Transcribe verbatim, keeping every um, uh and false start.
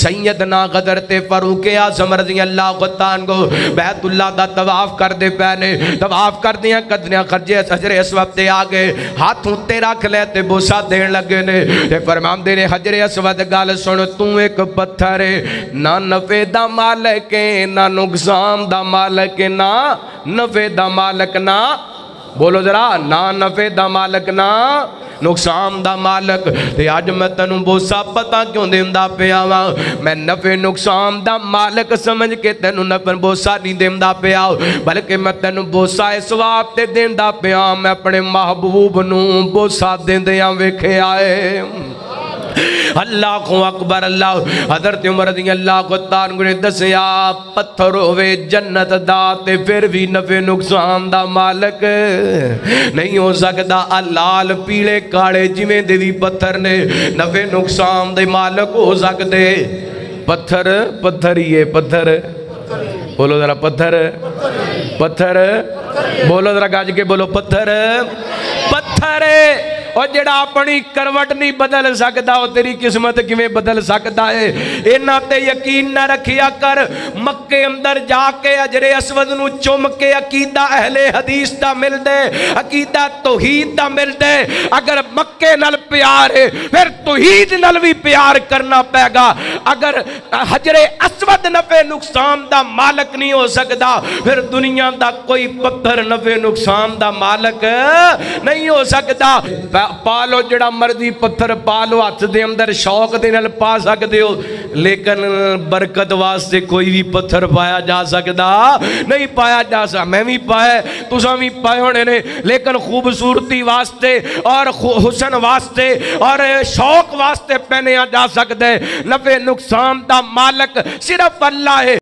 सैयदना गदरते फारूक आज़म रज़ी अल्लाह तआला को बैतुल्लाह दा तवाफ करदे पै ने। तवाफ करदियां करदियां खर्जे हजरे अस्वद ते आ गए, हाथ उत्ते रख लै ते बोसा देन लगे ने ते फरमांदे ने हजरे अस्वद गल सुन, तू एक पत्थर है, ना नफे दा मालिक है ना नुकसान दा मालिक है, ना नफे दा मालिक ना बोलो जरा, ना नफे दा मालिक ना नुकसान दा मालिक। ते अज मैं तेनू बोसा पता क्यों देंदा पिया वा, मैं नफे नुकसान दा मालिक समझ के तेनू नफे बोसा नहीं देंदा पिया, बल्कि मैं तेनू बोसा इस वास्ते देंदा पिया, मैं अपने महबूब नू बोसा देंदियां वेखिया है। अल्लाह को अकबर। अल्लाह हज़रत उमर रज़ी अल्लाह तआला ने दसिया पत्थर होवे जन्नत दा ते फिर भी नफे नुकसान दा मालिक नहीं हो सकता। लाल पीले काले जिवें दे भी पत्थर ने नफे नुकसान दे मालिक हो सकते। पत्थर पत्थर ही है, पत्थर बोलो जरा, पत्थर पत्थर बोलो जरा, गज के बोलो, पत्थर पत्थर और जेड़ा अपनी करवट नहीं बदल सकता वो तेरी किस्मत किवें बदल सकता है। इन्हां ते यकीन न रखिया कर। मक्के अंदर जाके हजरे अस्वद नू चुम के अकीदा अहले हदीस दा मिलदे, अकीदा तौहीद दा मिलदे। अगर मक्के नाल प्यार है फिर तौहीद नाल भी प्यार करना पैगा। अगर हजरे अस्वद नफे नुकसान दा मालिक नहीं हो सकता, फिर दुनिया दा कोई पत्थर नफे नुकसान दा मालिक नहीं हो सकता। पा लो जड़ा मर्जी पत्थर पा लो, हथ दे अंदर शौक दे नाल पा सकते हो, लेकिन बरकत वास्ते कोई भी पत्थर पाया जा सकता नहीं, पाया जा सकता। मैं भी पाया, तुसा भी पाए होने ने, लेकिन खूबसूरती वास्ते और हुसन वास्ते और शौक वास्ते पहने जा सकते। नफे नुकसान दा मालिक सिर्फ अल्लाह है।